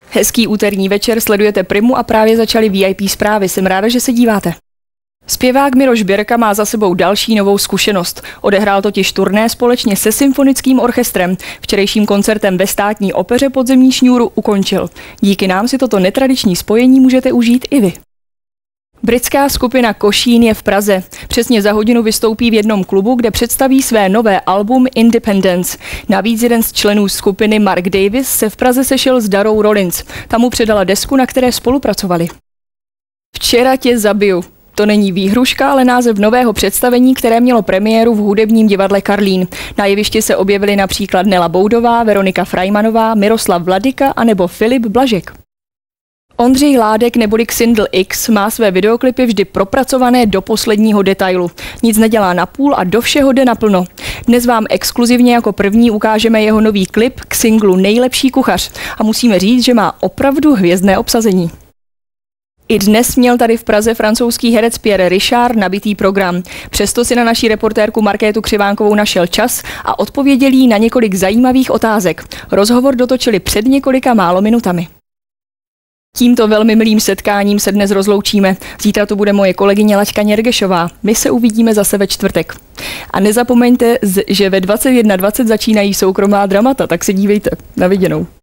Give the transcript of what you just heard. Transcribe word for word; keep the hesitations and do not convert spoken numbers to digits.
Hezký úterní večer, sledujete Primu a právě začaly V I P zprávy. Jsem ráda, že se díváte. Zpěvák Miroš Birka má za sebou další novou zkušenost. Odehrál totiž turné společně se symfonickým orchestrem. Včerejším koncertem ve Státní opeře Podzemní šňůru ukončil. Díky nám si toto netradiční spojení můžete užít i vy. Britská skupina Košín je v Praze. Přesně za hodinu vystoupí v jednom klubu, kde představí své nové album Independence. Navíc jeden z členů skupiny Mark Davis se v Praze sešel s Darou Rollins. Tam mu předala desku, na které spolupracovali. Včera tě zabiju. To není výhruška, ale název nového představení, které mělo premiéru v hudebním divadle Karlín. Na jevišti se objevily například Nela Boudová, Veronika Frajmanová, Miroslav Vladyka a nebo Filip Blažek. Ondřej Ládek neboli Xindl X má své videoklipy vždy propracované do posledního detailu. Nic nedělá na půl a do všeho jde naplno. Dnes vám exkluzivně jako první ukážeme jeho nový klip k singlu Nejlepší kuchař a musíme říct, že má opravdu hvězdné obsazení. I dnes měl tady v Praze francouzský herec Pierre Richard nabitý program. Přesto si na naší reportérku Markétu Křivánkovou našel čas a odpověděl jí na několik zajímavých otázek. Rozhovor dotočili před několika málo minutami. Tímto velmi milým setkáním se dnes rozloučíme. Zítra tu bude moje kolegyně Laďka Něrgešová. My se uvidíme zase ve čtvrtek. A nezapomeňte, že ve dvacet jedna dvacet začínají soukromá dramata, tak se dívejte. Na viděnou.